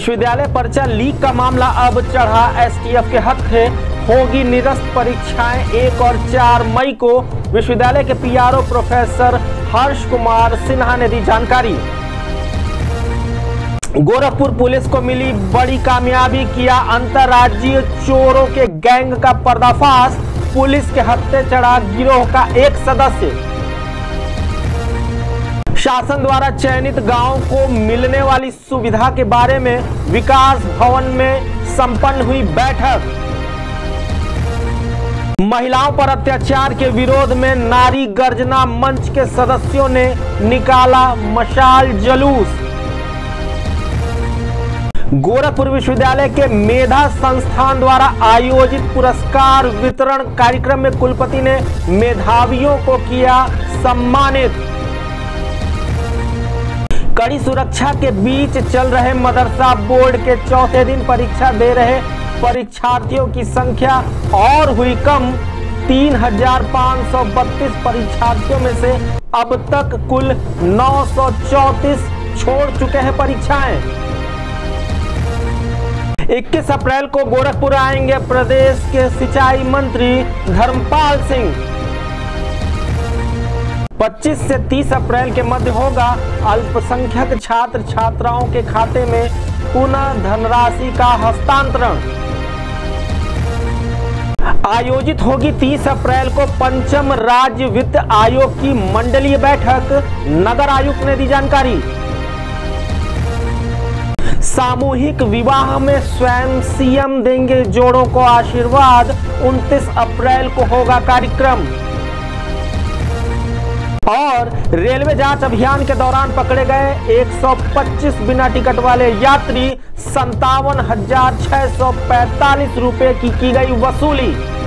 विश्वविद्यालय पर्चा लीक का मामला अब चढ़ा एसटीएफ के हाथ है। होगी निरस्त परीक्षाएं 1 और 4 मई को। विश्वविद्यालय के पीआरओ प्रोफेसर हर्ष कुमार सिन्हा ने दी जानकारी। गोरखपुर पुलिस को मिली बड़ी कामयाबी, किया अंतर्राज्यीय चोरों के गैंग का पर्दाफाश। पुलिस के हत्थे चढ़ा गिरोह का एक सदस्य। शासन द्वारा चयनित गांव को मिलने वाली सुविधा के बारे में विकास भवन में संपन्न हुई बैठक। महिलाओं पर अत्याचार के विरोध में नारी गर्जना मंच के सदस्यों ने निकाला मशाल जुलूस। गोरखपुर विश्वविद्यालय के मेधा संस्थान द्वारा आयोजित पुरस्कार वितरण कार्यक्रम में कुलपति ने मेधावियों को किया सम्मानित। कड़ी सुरक्षा के बीच चल रहे मदरसा बोर्ड के चौथे दिन परीक्षा दे रहे परीक्षार्थियों की संख्या और हुई कम। 3532 परीक्षार्थियों में से अब तक कुल 934 छोड़ चुके हैं परीक्षाएं। 21 अप्रैल को गोरखपुर आएंगे प्रदेश के सिंचाई मंत्री धर्मपाल सिंह। 25 से 30 अप्रैल के मध्य होगा अल्पसंख्यक छात्र छात्राओं के खाते में पुनः धनराशि का हस्तांतरण। आयोजित होगी 30 अप्रैल को पंचम राज्य वित्त आयोग की मंडलीय बैठक। नगर आयुक्त ने दी जानकारी। सामूहिक विवाह में स्वयं सीएम देंगे जोड़ों को आशीर्वाद। 29 अप्रैल को होगा कार्यक्रम। और रेलवे जांच अभियान के दौरान पकड़े गए 125 बिना टिकट वाले यात्री 57,645 रुपए की गई वसूली।